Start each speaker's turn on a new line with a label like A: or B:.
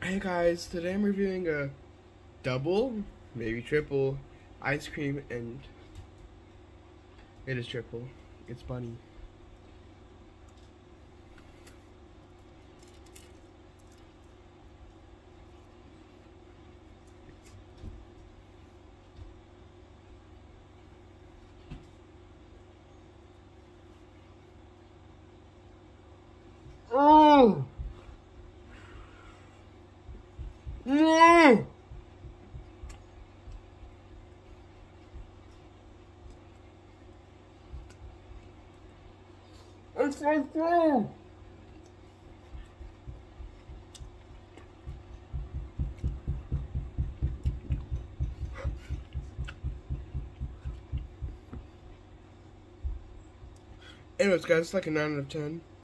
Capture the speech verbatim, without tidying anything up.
A: Hey guys, today I'm reviewing a double, maybe triple, ice cream, and it is triple. It's Bunny. Oh! No! It's so good! Anyways guys, it's like a nine out of ten.